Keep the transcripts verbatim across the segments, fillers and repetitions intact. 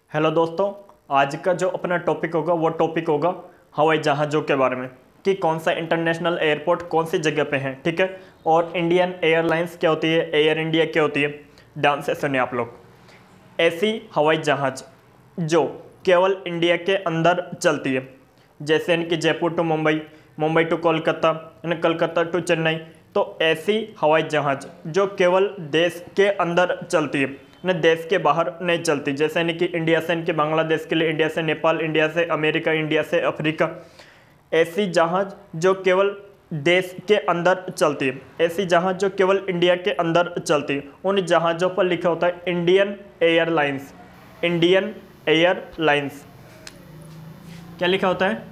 Hello दोस्तों, आज का जो अपना टॉपिक होगा वो टॉपिक होगा हवाई जहाज़ों के बारे में कि कौन सा इंटरनेशनल एयरपोर्ट कौन सी जगह पे है। ठीक है, और इंडियन एयरलाइंस क्या होती है, एयर इंडिया क्या होती है, ध्यान से सुनिए आप लोग। ऐसी हवाई जहाज़ जो केवल इंडिया के अंदर चलती है, जैसे इनकी Jaipur to Mumbai, Mumbai to Kolkata, Calcutta to Chennai, तो ऐसी हवाई जहाज़ जो केवल देश के अंदर चलती है, न देश के बाहर नहीं चलती। जैसे यानी कि इंडिया से इनके बांग्लादेश के लिए, इंडिया से नेपाल, इंडिया से अमेरिका, इंडिया से अफ्रीका, ऐसी जहाज़ जो केवल देश के अंदर चलती है, ऐसी जहाज़ जो केवल इंडिया के अंदर चलती है, उन जहाज़ों पर लिखा होता है इंडियन एयरलाइंस। इंडियन एयरलाइंस क्या लिखा होता है?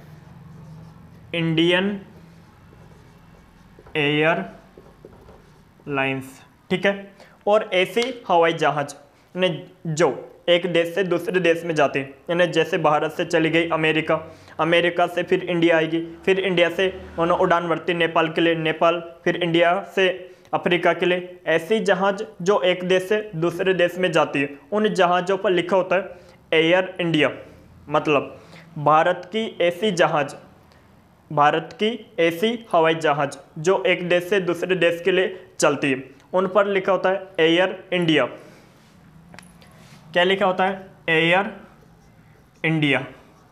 Indian Airlines. ठीक है, और ऐसी हवाई जहाज़ ने जो एक देश से दूसरे देश में जाती है, यानी जैसे भारत से चली गई अमेरिका, अमेरिका से फिर इंडिया आएगी, फिर इंडिया से उन्होंने उड़ान भरती नेपाल के लिए, नेपाल फिर इंडिया से अफ्रीका के लिए। ऐसी जहाज़ जो एक देश से दूसरे देश में जाती है, उन जहाज़ों पर लिखा होता है एयर इंडिया। मतलब भारत की ऐसी जहाज़, भारत की ऐसी हवाई जहाज़ जो एक देश से दूसरे देश के लिए चलती है, उन पर लिखा होता है एयर इंडिया। क्या लिखा होता है? Air India.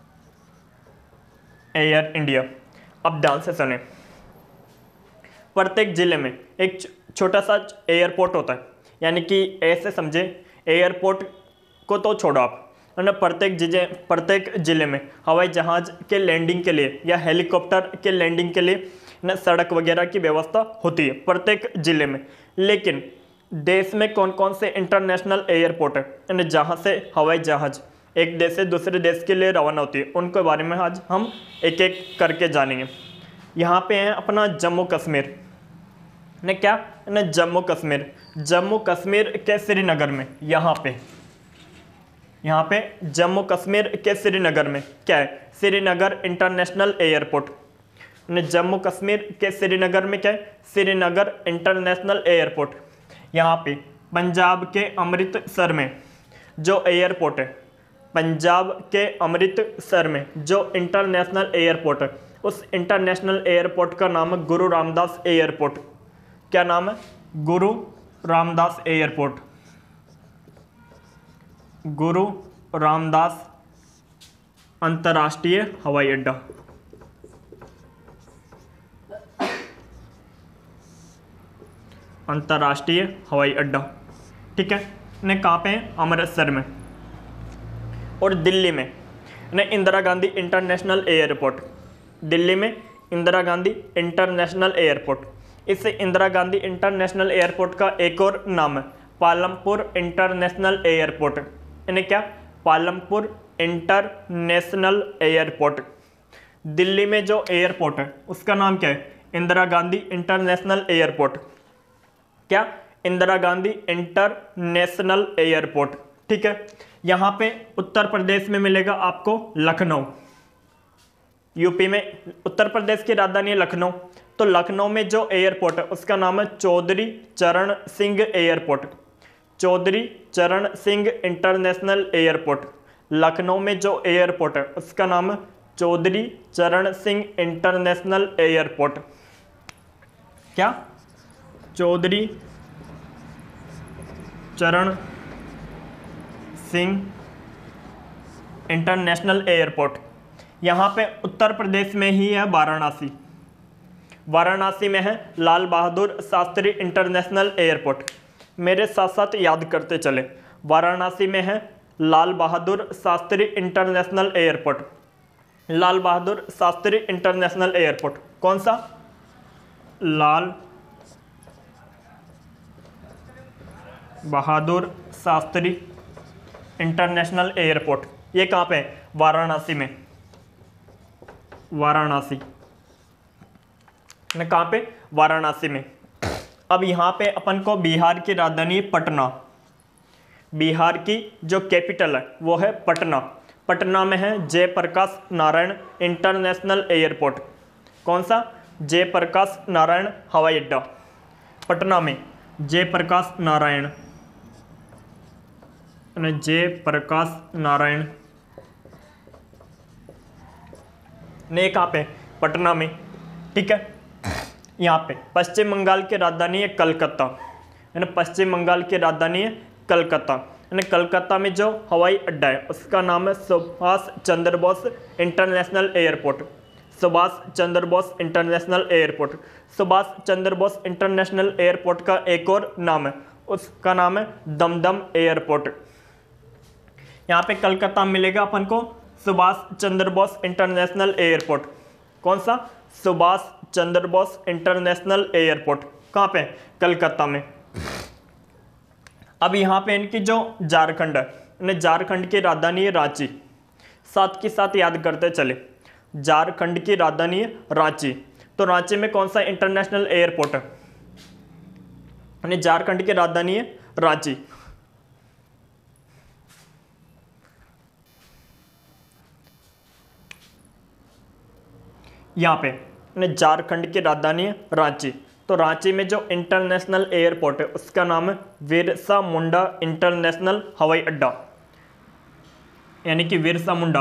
Air India. अब ध्यान से सुने, प्रत्येक जिले में एक छोटा सा एयरपोर्ट होता है, यानी कि ऐसे समझे, एयरपोर्ट को तो छोड़ो आप, ना प्रत्येक जिले प्रत्येक जिले में हवाई जहाज़ के लैंडिंग के लिए या हेलीकॉप्टर के लैंडिंग के लिए ना सड़क वगैरह की व्यवस्था होती है प्रत्येक जिले में। लेकिन देश में कौन कौन से इंटरनेशनल एयरपोर्ट है, यानी जहाँ से हवाई जहाज़ एक देश से दूसरे देश के लिए रवाना होती है, उनके बारे में आज हम एक एक करके जानेंगे। यहाँ पे है अपना जम्मू कश्मीर ने, क्या ना जम्मू कश्मीर, जम्मू कश्मीर के श्रीनगर में, यहाँ पे यहाँ पे जम्मू कश्मीर के श्रीनगर में क्या है? Srinagar international airport. जम्मू कश्मीर के श्रीनगर में क्या है? Srinagar international airport. यहाँ पे पंजाब के अमृतसर में जो एयरपोर्ट है, पंजाब के अमृतसर में जो इंटरनेशनल एयरपोर्ट है, उस इंटरनेशनल एयरपोर्ट का नाम है गुरु रामदास एयरपोर्ट। क्या नाम है? गुरु रामदास एयरपोर्ट। गुरु रामदास अंतर्राष्ट्रीय हवाई अड्डा। अंतर्राष्ट्रीय हवाई अड्डा। ठीक है, ने कहाँ पे है? अमृतसर में। और दिल्ली में ने इंदिरा गांधी इंटरनेशनल एयरपोर्ट। दिल्ली में इंदिरा गांधी इंटरनेशनल एयरपोर्ट। इस इंदिरा गांधी इंटरनेशनल एयरपोर्ट का एक और नाम है पालमपुर इंटरनेशनल एयरपोर्ट। इन्हें क्या? Palampur international airport. दिल्ली में जो एयरपोर्ट है उसका नाम क्या है? Indira Gandhi international airport. क्या? Indira Gandhi international airport. ठीक है, यहाँ पे उत्तर प्रदेश में मिलेगा आपको लखनऊ। यूपी में उत्तर प्रदेश की राजधानी है लखनऊ, तो लखनऊ में जो एयरपोर्ट है उसका नाम है चौधरी चरण सिंह एयरपोर्ट। चौधरी चरण सिंह इंटरनेशनल एयरपोर्ट। लखनऊ में जो एयरपोर्ट है उसका नाम है चौधरी चरण सिंह इंटरनेशनल एयरपोर्ट। क्या? चौधरी चरण सिंह इंटरनेशनल एयरपोर्ट। यहाँ पे उत्तर प्रदेश में ही है वाराणसी। वाराणसी में है लाल बहादुर शास्त्री इंटरनेशनल एयरपोर्ट। मेरे साथ साथ याद करते चले, वाराणसी में है Lal Bahadur Shastri international airport. Lal Bahadur Shastri international airport कौन सा? Lal Bahadur Shastri international airport. ये कहाँ पे है? वाराणसी में। वाराणसी में कहाँ पे? वाराणसी में। अब यहाँ पे अपन को बिहार की राजधानी पटना, बिहार की जो कैपिटल है वो है पटना। पटना में है जयप्रकाश नारायण इंटरनेशनल एयरपोर्ट। कौन सा? जयप्रकाश नारायण हवाई अड्डा। पटना में जयप्रकाश नारायण અને जयप्रकाश नारायण ने कहाँ पे, पटना में, ठीक है। यहाँ पे पश्चिम बंगाल की राजधानी है कलकत्ता, है ना, पश्चिम बंगाल की राजधानी है कलकत्ता, है ना। कलकत्ता में जो हवाई अड्डा है उसका नाम है Subhash Chandra Bose international airport, Subhash Chandra Bose international airport. Subhash Chandra Bose international airport का एक और नाम है, उसका नाम है दमदम एयरपोर्ट। यहाँ पे कलकत्ता में मिलेगा अपन को सुभाष चंद्र बोस इंटरनेशनल एयरपोर्ट। कौन सा, सुभाष चंद्र बोस इंटरनेशनल एयरपोर्ट, कहाँ पे, कलकत्ता में। अब यहाँ पे इनकी जो झारखंड है, झारखंड की राजधानी है रांची, साथ के साथ याद करते चले, झारखंड की राजधानी है रांची। तो रांची में कौन सा इंटरनेशनल एयरपोर्ट है, झारखंड की राजधानी है रांची। यहाँ पे झारखंड की राजधानी है रांची, तो रांची में जो इंटरनेशनल एयरपोर्ट है उसका नाम है बिरसा मुंडा इंटरनेशनल हवाई अड्डा, यानी कि बिरसा मुंडा,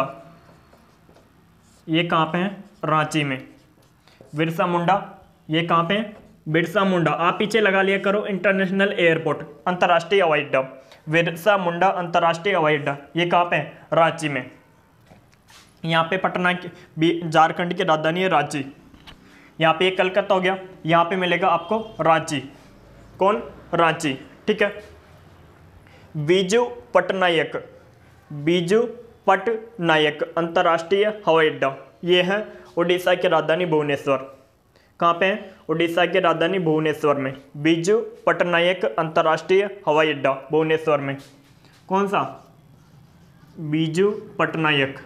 ये कहाँ पे है, रांची में। बिरसा मुंडा ये कहाँ पे है, बिरसा मुंडा, आप पीछे लगा लिया करो इंटरनेशनल एयरपोर्ट, अंतर्राष्ट्रीय हवाई अड्डा, बिरसा मुंडा अंतर्राष्ट्रीय हवाई अड्डा, ये कहाँ पे है, रांची में। यहाँ पे पटना की, झारखंड की राजधानी है रांची। यहाँ पे ये कलकत्ता हो गया, यहाँ पे मिलेगा आपको रांची, कौन, रांची, ठीक है। बीजू पटनायक, बीजू पटनायक अंतर्राष्ट्रीय हवाई अड्डा, ये है उड़ीसा की राजधानी भुवनेश्वर। कहाँ पे है, उड़ीसा की राजधानी भुवनेश्वर में, बीजू पटनायक अंतर्राष्ट्रीय हवाई अड्डा भुवनेश्वर में। कौन सा, बीजू पटनायक,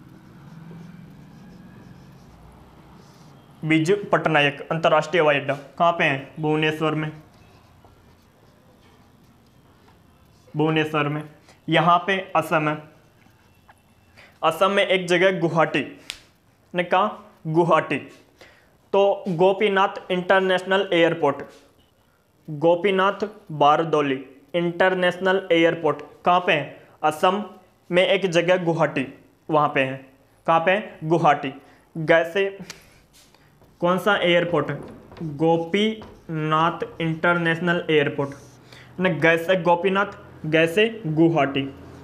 बीजू पटनायक अंतर्राष्ट्रीय हवाई अड्डा कहाँ पे है, भुवनेश्वर में, भुवनेश्वर में। यहाँ पे असम है, असम में एक जगह गुवाहाटी ने कहा, गुवाहाटी, तो Gopinath international airport, Gopinath Bardoloi international airport कहाँ पे है, असम में एक जगह गुवाहाटी, वहाँ पे है, कहाँ पे है, गुवाहाटी। जैसे कौन सा एयरपोर्ट है, गोपीनाथ इंटरनेशनल एयरपोर्ट, न गैसे गोपीनाथ, गैसे गुवाहाटी,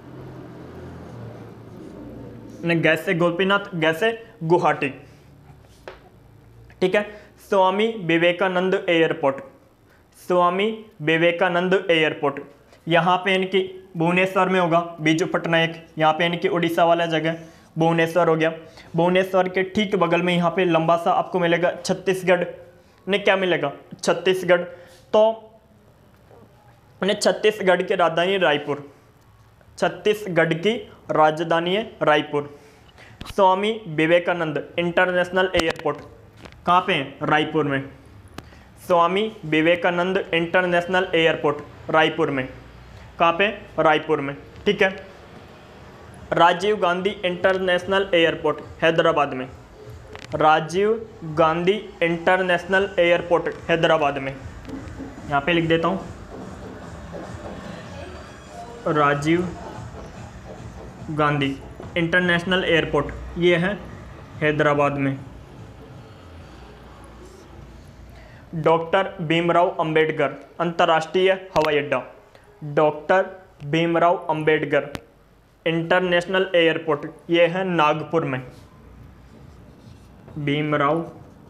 न गैसे गोपीनाथ, गैसे गुवाहाटी, ठीक है। स्वामी विवेकानंद एयरपोर्ट, स्वामी विवेकानंद एयरपोर्ट, यहाँ पे इनकी भुवनेश्वर में होगा, बीजू पटनायक, यहाँ पे इनकी उड़ीसा वाला जगह भुवनेश्वर हो गया। भुवनेश्वर के ठीक बगल में यहाँ पे लंबा सा आपको मिलेगा छत्तीसगढ़, ने क्या मिलेगा, छत्तीसगढ़, तो छत्तीसगढ़ की राजधानी रायपुर, छत्तीसगढ़ की राजधानी है रायपुर। स्वामी विवेकानंद इंटरनेशनल एयरपोर्ट कहाँ पे है, रायपुर में, स्वामी विवेकानंद इंटरनेशनल एयरपोर्ट रायपुर में, कहाँ पे, रायपुर में, ठीक है। राजीव गांधी इंटरनेशनल एयरपोर्ट हैदराबाद में, राजीव गांधी इंटरनेशनल एयरपोर्ट हैदराबाद में, यहाँ पे लिख देता हूँ, राजीव गांधी इंटरनेशनल एयरपोर्ट, ये है हैदराबाद में। डॉक्टर भीमराव अंबेडकर अंतर्राष्ट्रीय हवाई अड्डा, doctor Bhimrao Ambedkar international airport, ये है नागपुर में, भीमराव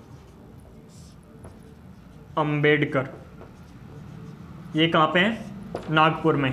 अंबेडकर, ये कहाँ पे है, नागपुर में,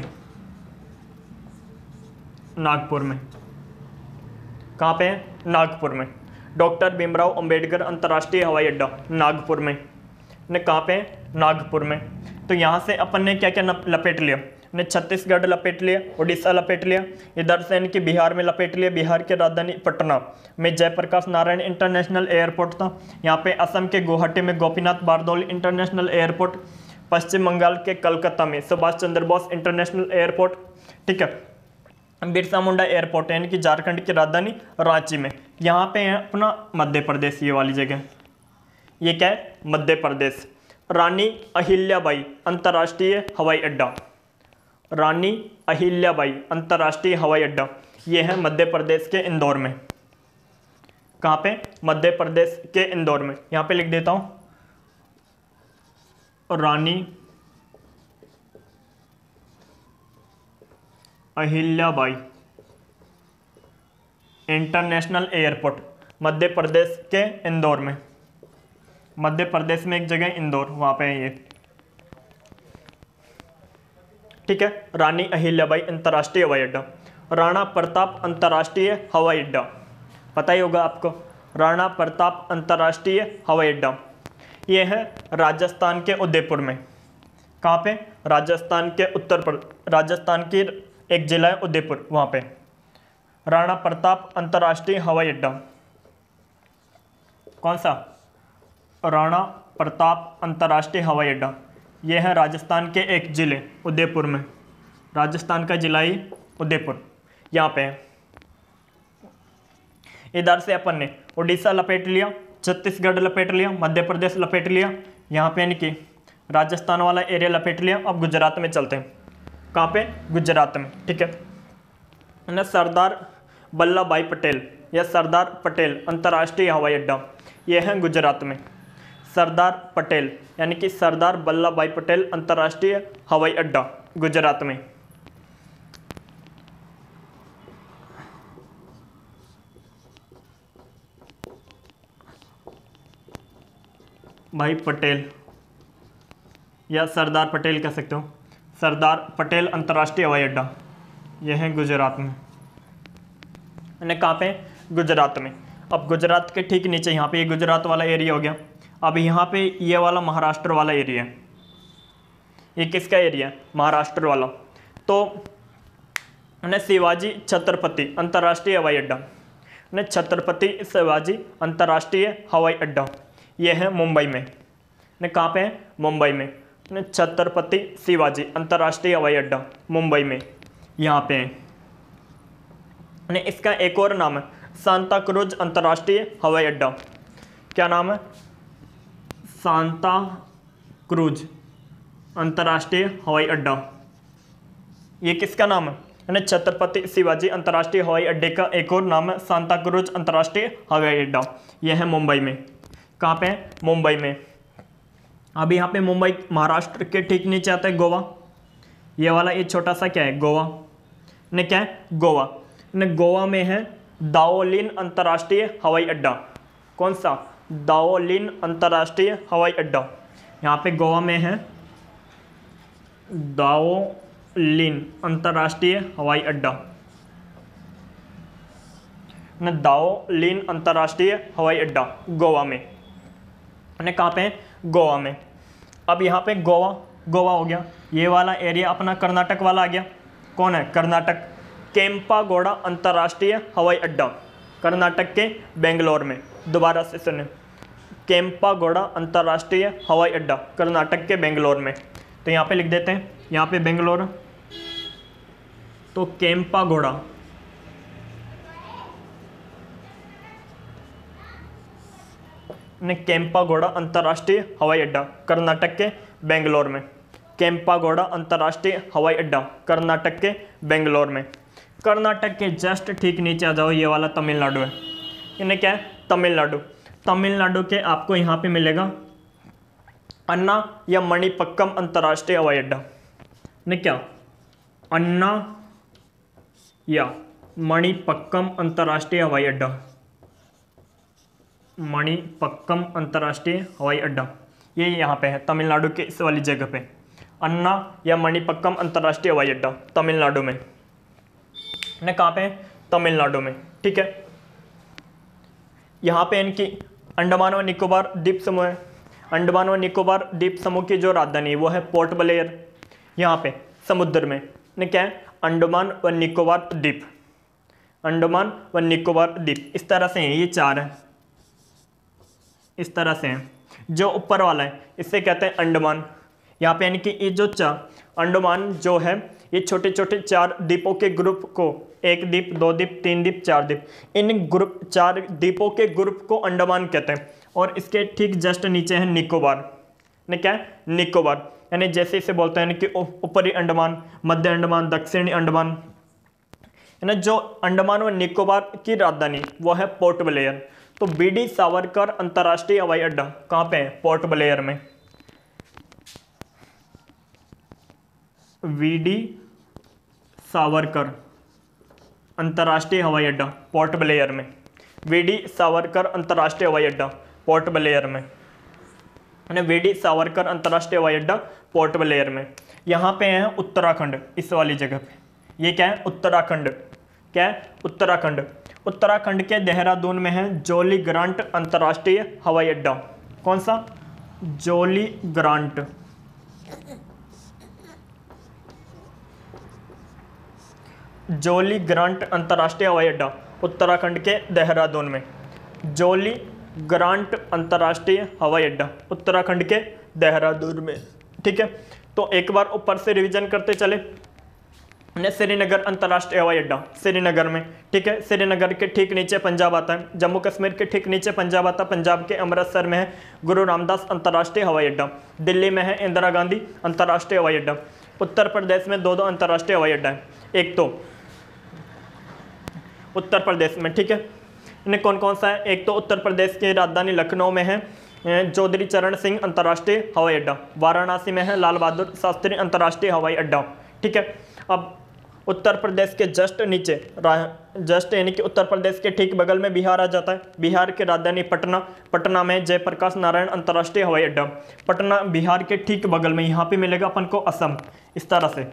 नागपुर में, कहाँ पे है, नागपुर में। डॉक्टर भीमराव अंबेडकर अंतर्राष्ट्रीय हवाई अड्डा नागपुर में, ने कहाँ पे है, नागपुर में। तो यहाँ से अपन ने क्या क्या लपेट लिया, ने छत्तीसगढ़ लपेट लिया, उड़ीसा लपेट लिया, इधर से इनकी बिहार में लपेट लिया, बिहार की राजधानी पटना में जयप्रकाश नारायण इंटरनेशनल एयरपोर्ट था। यहाँ पे असम के गुवाहाटी में गोपीनाथ बारदोली इंटरनेशनल एयरपोर्ट, पश्चिम बंगाल के कलकत्ता में सुभाष चंद्र बोस इंटरनेशनल एयरपोर्ट, ठीक है। बिरसा मुंडा एयरपोर्ट है इनकी झारखंड की राजधानी रांची में। यहाँ पे है अपना मध्य प्रदेश, ये वाली जगह, ये क्या है, मध्य प्रदेश। रानी अहिल्याबाई अंतर्राष्ट्रीय हवाई अड्डा, रानी अहिल्याबाई अंतर्राष्ट्रीय हवाई अड्डा, यह है मध्य प्रदेश के इंदौर में। कहाँ पे? मध्य प्रदेश के इंदौर में। यहाँ पे लिख देता हूँ, रानी अहिल्याबाई इंटरनेशनल एयरपोर्ट, मध्य प्रदेश के इंदौर में। मध्य प्रदेश में एक जगह इंदौर, वहाँ पे है ये, ठीक है। रानी अहिल्याबाई अंतर्राष्ट्रीय हवाई अड्डा। राणा प्रताप अंतर्राष्ट्रीय हवाई अड्डा, पता ही होगा आपको, राणा प्रताप अंतर्राष्ट्रीय हवाई अड्डा, यह है राजस्थान के उदयपुर में। कहाँ पे? राजस्थान के उत्तर प्रदेश, राजस्थान की एक जिला है उदयपुर, वहाँ पे राणा प्रताप अंतर्राष्ट्रीय हवाई अड्डा। कौन सा? राणा प्रताप अंतर्राष्ट्रीय हवाई अड्डा, यह है राजस्थान के एक जिले उदयपुर में। राजस्थान का जिला ही उदयपुर, यहाँ पे है। इधर से अपन ने उड़ीसा लपेट लिया, छत्तीसगढ़ लपेट लिया, मध्य प्रदेश लपेट लिया, यहाँ पे यानी कि राजस्थान वाला एरिया लपेट लिया। अब गुजरात में चलते हैं। कहाँ पे? गुजरात में, ठीक है ना। सरदार वल्लभ भाई पटेल या सरदार पटेल अंतर्राष्ट्रीय हवाई अड्डा, यह है गुजरात में। सरदार पटेल यानी कि सरदार वल्लभ भाई पटेल अंतर्राष्ट्रीय हवाई अड्डा, गुजरात में। भाई पटेल या सरदार पटेल कह सकते हो, सरदार पटेल अंतर्राष्ट्रीय हवाई अड्डा, यह है गुजरात में। मैंने कहाँ पे? गुजरात में। अब गुजरात के ठीक नीचे यहाँ पे ये गुजरात वाला एरिया हो गया। अब यहाँ पे ये वाला महाराष्ट्र वाला एरिया है। ये किसका एरिया है? महाराष्ट्र वाला। तो मैंने शिवाजी छत्रपति अंतर्राष्ट्रीय हवाई अड्डा, ने छत्रपति शिवाजी अंतर्राष्ट्रीय हवाई अड्डा, यह है मुंबई में। ने कहाँ पे है? मुंबई में। ने छत्रपति शिवाजी अंतर्राष्ट्रीय हवाई अड्डा मुंबई में, यहाँ पे है। ने इसका एक और नाम है सांता क्रूज अंतर्राष्ट्रीय हवाई अड्डा। क्या नाम है? सांता क्रूज अंतर्राष्ट्रीय हवाई अड्डा। ये किसका नाम है? यानी छत्रपति शिवाजी अंतर्राष्ट्रीय हवाई अड्डे का एक और नाम है सांता क्रूज अंतर्राष्ट्रीय हवाई अड्डा। यह है मुंबई में। कहाँ पे है? मुंबई में। अब यहाँ पे मुंबई महाराष्ट्र के ठीक नीचे आता है गोवा। ये वाला ये छोटा सा क्या है? गोवा। ने क्या है? गोवा। ने गोवा में है दावोलिन अंतर्राष्ट्रीय हवाई अड्डा। कौन सा? दावोलिन अंतर्राष्ट्रीय हवाई अड्डा। यहाँ पे गोवा में है दावोलिन अंतर्राष्ट्रीय हवाई अड्डा। ने दावोलिन अंतर्राष्ट्रीय हवाई अड्डा गोवा में। ने कहाँ पे है? गोवा में। अब यहाँ पे गोवा गोवा हो गया। ये वाला एरिया अपना कर्नाटक वाला आ गया। कौन है? कर्नाटक। केम्पागोड़ा अंतर्राष्ट्रीय हवाई अड्डा, कर्नाटक के बेंगलोर में। दोबारा से सुने, केम्पागोड़ा अंतर्राष्ट्रीय हवाई अड्डा कर्नाटक के बेंगलोर में। तो यहाँ पे लिख देते हैं, यहाँ पे बेंगलोर, तो केम्पागोड़ा ने केम्पागोड़ा अंतर्राष्ट्रीय हवाई अड्डा कर्नाटक के बेंगलोर में। केम्पागोड़ा अंतर्राष्ट्रीय हवाई अड्डा कर्नाटक के बेंगलोर में। कर्नाटक के जस्ट ठीक नीचे आ जाओ, ये वाला तमिलनाडु है। इन्हें क्या है? तमिलनाडु। तमिलनाडु के आपको यहाँ पे मिलेगा अन्ना या मणिपक्कम अंतर्राष्ट्रीय हवाई अड्डा। ने क्या? अन्ना या मणिपक्कम अंतर्राष्ट्रीय हवाई अड्डा। मणिपक्कम अंतर्राष्ट्रीय हवाई अड्डा ये यहाँ पे है, तमिलनाडु के इस वाली जगह पे। अन्ना या मणिपक्कम अंतर्राष्ट्रीय हवाई अड्डा तमिलनाडु में। ने कहाँ पे? तमिलनाडु में। ठीक है। यहाँ पे इनकी अंडमान व निकोबार द्वीप समूह है। अंडमान व निकोबार द्वीप समूह की जो राजधानी है वो है पोर्ट ब्लेयर। यहाँ पे समुद्र में ने क्या है? अंडमान व निकोबार द्वीप। अंडमान व निकोबार द्वीप इस तरह से हैं, ये चार हैं, इस तरह से हैं। जो ऊपर वाला है इससे कहते हैं अंडमान। यहाँ पे यानी कि ये जो चार अंडमान जो है ये छोटे छोटे चार द्वीपों के ग्रुप को, एक द्वीप, दो द्वीप, तीन द्वीप, चार द्वीप, इन ग्रुप चार द्वीपों के ग्रुप को अंडमान कहते हैं। और इसके ठीक जस्ट नीचे है निकोबार। ने क्या है? निकोबार। यानी जैसे इसे बोलते हैं कि ऊपरी अंडमान, मध्य अंडमान, दक्षिणी अंडमान, है ना। जो अंडमान और निकोबार की राजधानी वो है पोर्ट ब्लेयर। तो बी डी सावरकर अंतर्राष्ट्रीय हवाई अड्डा कहाँ पे है? पोर्ट ब्लेयर में। वी डी सावरकर अंतर्राष्ट्रीय हवाई अड्डा पोर्ट ब्लेयर में। वी डी सावरकर अंतर्राष्ट्रीय हवाई अड्डा पोर्ट ब्लेयर में, है वी डी सावरकर अंतर्राष्ट्रीय हवाई अड्डा पोर्ट ब्लेयर में। यहाँ पे है उत्तराखंड, इस वाली जगह पे। ये क्या है? उत्तराखंड। क्या है? उत्तराखंड। उत्तराखंड के देहरादून में है जॉली ग्रांट अंतर्राष्ट्रीय हवाई अड्डा। कौन सा? Jolly grant. जॉली ग्रांट अंतर्राष्ट्रीय हवाई अड्डा उत्तराखंड के देहरादून में। जॉली ग्रांट अंतर्राष्ट्रीय हवाई अड्डा उत्तराखंड के देहरादून में। ठीक है, तो एक बार ऊपर से रिवीजन करते चले। श्रीनगर अंतर्राष्ट्रीय हवाई अड्डा श्रीनगर में। ठीक है, श्रीनगर के ठीक नीचे पंजाब आता है। जम्मू कश्मीर के ठीक नीचे पंजाब आता है। पंजाब के अमृतसर में है गुरु रामदास अंतर्राष्ट्रीय हवाई अड्डा। दिल्ली में है इंदिरा गांधी अंतर्राष्ट्रीय हवाई अड्डा। उत्तर प्रदेश में दो दो अंतर्राष्ट्रीय हवाई अड्डा है। एक तो उत्तर प्रदेश में, ठीक है, इन्हें कौन कौन सा है? एक तो उत्तर प्रदेश की राजधानी लखनऊ में है चौधरी चरण सिंह अंतर्राष्ट्रीय हवाई अड्डा। वाराणसी में है लाल बहादुर शास्त्री अंतर्राष्ट्रीय हवाई अड्डा। ठीक है, अब उत्तर प्रदेश के जस्ट नीचे, जस्ट यानी कि उत्तर प्रदेश के ठीक बगल में बिहार आ जाता है। बिहार की राजधानी पटना। पटना में जयप्रकाश नारायण अंतर्राष्ट्रीय हवाई अड्डा। पटना बिहार के ठीक बगल में। यहाँ पे मिलेगा अपन को असम, इस तरह से,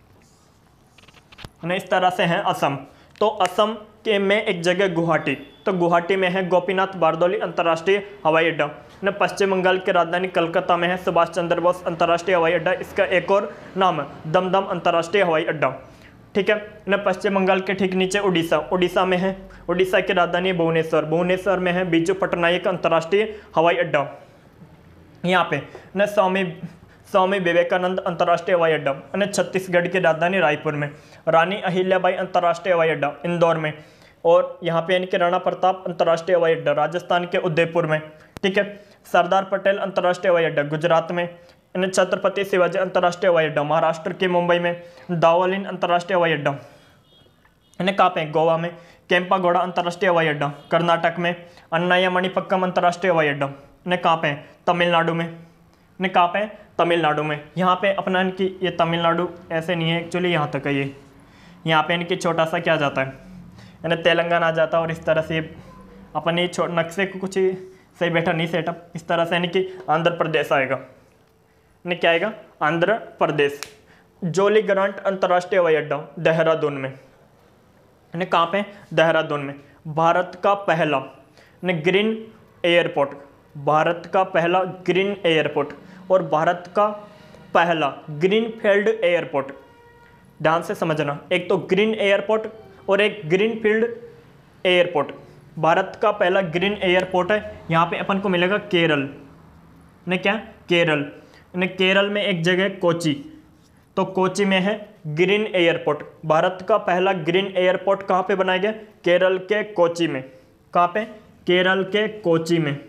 है इस तरह से है असम। तो असम के में एक जगह गुवाहाटी, तो गुवाहाटी में है गोपीनाथ बारदौली अंतर्राष्ट्रीय हवाई अड्डा। न पश्चिम बंगाल की राजधानी कलकत्ता में है सुभाष चंद्र बोस अंतर्राष्ट्रीय हवाई अड्डा। इसका एक और नाम है दमदम अंतर्राष्ट्रीय हवाई अड्डा। ठीक है, न पश्चिम बंगाल के ठीक नीचे उड़ीसा। उड़ीसा में है, उड़ीसा की राजधानी भुवनेश्वर। भुवनेश्वर में है बिजू पटनायक अंतर्राष्ट्रीय हवाई अड्डा। यहाँ पे न स्वामी स्वामी विवेकानंद अंतर्राष्ट्रीय हवाई अड्डा। और छत्तीसगढ़ की राजधानी रायपुर में रानी अहिल्याबाई अंतर्राष्ट्रीय हवाई अड्डा इंदौर में। और यहाँ पे यानी कि राणा प्रताप अंतर्राष्ट्रीय हवाई अड्डा राजस्थान के उदयपुर में। ठीक है, सरदार पटेल अंतर्राष्ट्रीय हवाई अड्डा गुजरात में। छत्रपति शिवाजी अंतर्राष्ट्रीय हवाई अड्डा महाराष्ट्र के मुंबई में। दावोलिन अंतर्राष्ट्रीय हवाई अड्डा इन्हें कहाँ पे? गोवा में। केम्पागौड़ा अंतर्राष्ट्रीय हवाई अड्डा कर्नाटक में। अन्नाया मणिपक्कम अंतर्राष्ट्रीय हवाई अड्डा इन्हें कहाँ पे? तमिलनाडु में। इन्हें कहाँ पे? तमिलनाडु में। यहाँ पे अपना इनकी ये तमिलनाडु ऐसे नहीं है एक्चुअली, यहाँ तक है ये। यहाँ पे इनकी छोटा सा क्या जाता है, यानी तेलंगाना आ जाता है। और इस तरह से अपन ये नक्शे को कुछ सही बैठा नहीं सेटअप, इस तरह से यानी कि आंध्र प्रदेश आएगा। ने क्या आएगा? आंध्र प्रदेश। जॉली ग्रांट अंतर्राष्ट्रीय हवाई अड्डा देहरादून में। ने कहाँ पे? देहरादून में। भारत का पहला ने ग्रीन एयरपोर्ट, भारत का पहला ग्रीन एयरपोर्ट और भारत का पहला ग्रीन फील्ड एयरपोर्ट। ध्यान से समझना, एक तो ग्रीन एयरपोर्ट और एक ग्रीन फील्ड एयरपोर्ट। भारत का पहला ग्रीन एयरपोर्ट है, यहाँ पे अपन को मिलेगा केरल। ने क्या? केरल। ने केरल में एक जगह कोची, तो कोची में है ग्रीन एयरपोर्ट। भारत का पहला ग्रीन एयरपोर्ट कहाँ पे बनाया गया? केरल के कोची में। कहाँ पे? केरल के कोची में।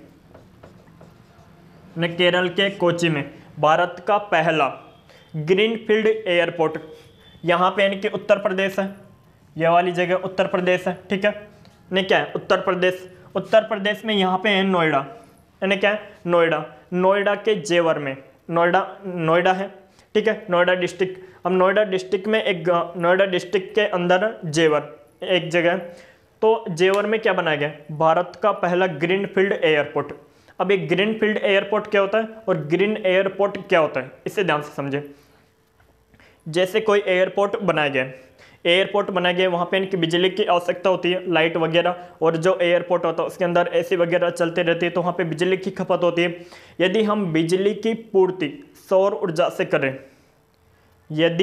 ने केरल के कोची में भारत का पहला ग्रीन फील्ड एयरपोर्ट। यहाँ पे यानी कि उत्तर प्रदेश है, यह वाली जगह उत्तर प्रदेश है। ठीक है, ने क्या है? उत्तर प्रदेश। उत्तर प्रदेश में यहाँ पे है नोएडा, यानी क्या है? नोएडा। नोएडा के जेवर में, नोएडा नोएडा है, ठीक है, नोएडा डिस्ट्रिक्ट। अब नोएडा डिस्ट्रिक्ट में एक, नोएडा डिस्ट्रिक्ट के अंदर जेवर एक जगह, तो जेवर में क्या बनाया गया? भारत का पहला ग्रीन फील्ड एयरपोर्ट। अब एक ग्रीन फील्ड एयरपोर्ट क्या होता है और ग्रीन एयरपोर्ट क्या होता है, इसे ध्यान से समझे। जैसे कोई एयरपोर्ट बनाया गया, एयरपोर्ट बनाया गया, वहाँ पे इनकी बिजली की आवश्यकता होती है, लाइट वगैरह, और जो एयरपोर्ट होता है उसके अंदर एसी वगैरह चलते रहती है, तो वहाँ पे बिजली की खपत होती है। यदि हम बिजली की पूर्ति सौर ऊर्जा से करें, यदि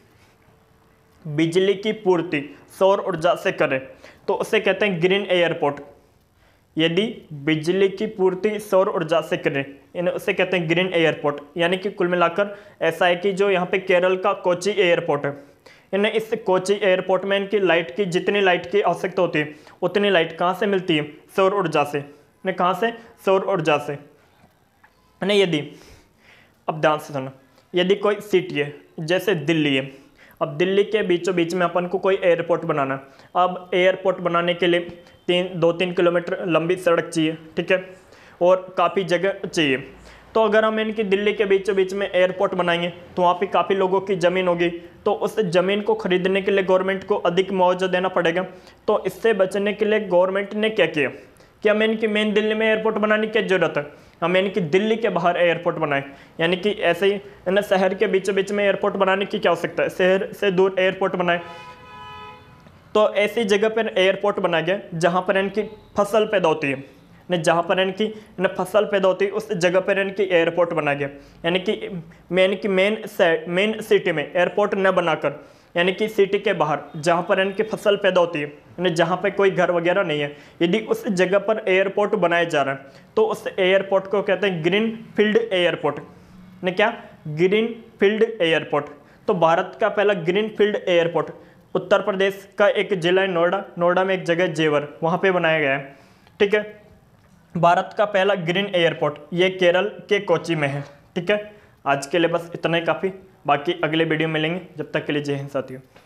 बिजली की पूर्ति सौर ऊर्जा से करें तो उसे कहते हैं ग्रीन एयरपोर्ट। यदि बिजली की पूर्ति सौर ऊर्जा से करें इन्हें उसे कहते हैं ग्रीन एयरपोर्ट। यानी कि कुल मिलाकर ऐसा है कि जो यहाँ पे केरल का कोची एयरपोर्ट है, इन्हें इस कोची एयरपोर्ट में इनकी लाइट की जितनी लाइट की आवश्यकता होती है उतनी लाइट कहाँ से मिलती है? सौर ऊर्जा से। इन्हें कहाँ से? सौर ऊर्जा से। यानी यदि, अब ध्यान से सुनो, यदि कोई सिटी है जैसे दिल्ली है, अब दिल्ली के बीचों बीच में अपन को कोई एयरपोर्ट बनाना है। अब एयरपोर्ट बनाने के लिए तीन दो तीन किलोमीटर लंबी सड़क चाहिए, ठीक है, और काफ़ी जगह चाहिए। तो अगर हम इनकी दिल्ली के बीचों बीच में एयरपोर्ट बनाएंगे तो वहाँ पे काफ़ी लोगों की ज़मीन होगी, तो उस ज़मीन को खरीदने के लिए गवर्नमेंट को अधिक मुआवजा देना पड़ेगा। तो इससे बचने के लिए गवर्नमेंट ने क्या किया कि हमें इनकी मेन दिल्ली में एयरपोर्ट बनाने की ज़रूरत है, हमें इनकी दिल्ली के बाहर एयरपोर्ट बनाए, यानी कि ऐसे ही इन्हें शहर के बीचों बीच में एयरपोर्ट बनाने की क्या आवश्यकता है, शहर से दूर एयरपोर्ट बनाए। तो ऐसी जगह पर एयरपोर्ट बनाया गया जहाँ पर इनकी फसल पैदा होती है, ने जहाँ पर इनकी इन्हें फसल पैदा होती है उस जगह पर इनकी एयरपोर्ट बनाया गया, यानी कि मेन की मेन मेन सिटी में एयरपोर्ट न बनाकर, यानी कि सिटी के बाहर जहाँ पर इनकी फसल पैदा होती है, यानी जहाँ पर कोई घर वगैरह नहीं है, यदि उस जगह पर एयरपोर्ट बनाया जा रहा है तो उस एयरपोर्ट को कहते हैं ग्रीन फील्ड एयरपोर्ट। ने क्या, ग्रीन फील्ड एयरपोर्ट। तो भारत का पहला green field airport Uttar Pradesh का एक जिला है नोएडा, नोएडा में एक जगह जेवर, वहाँ पे बनाया गया है, ठीक है। भारत का पहला ग्रीन एयरपोर्ट ये केरल के कोच्चि में है, ठीक है। आज के लिए बस इतना ही काफ़ी, बाकी अगले वीडियो में मिलेंगे, जब तक के लिए जय हिंद साथियों।